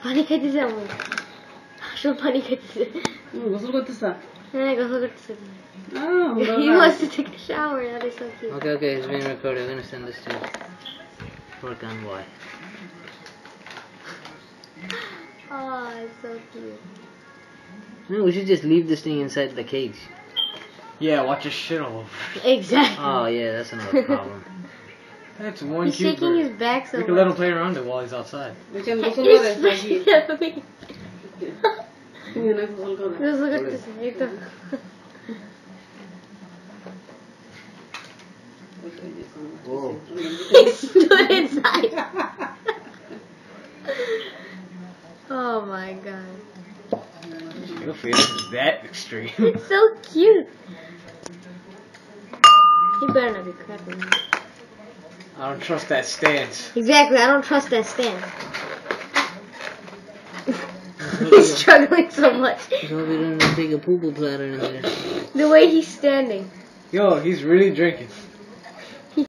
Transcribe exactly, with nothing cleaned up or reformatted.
पानी खाइदिन्छ म सो पानी खाइदिन्छ गोसल गर्दैछ ए गोसल गर्दैछ He wants to take a shower. That is so cute. Okay, okay, it's being recorded. I'm gonna send this to work on why. Oh, it's so cute. No, we should just leave this thing inside the cage. Yeah, watch it shit all over. Exactly. Oh yeah, that's another problem. That's one He's cute shaking bird. his back so We much. can let him play around it while he's outside. He's splashing at me. Just look at this. Whoa. He stood inside. Oh my god. Your face is that extreme. It's so cute. He better not be crapping me. I don't trust that stance. Exactly, I don't trust that stance. He's struggling so much. I hope he doesn't take a poo poo platter in there. The way he's standing. Yo, he's really drinking.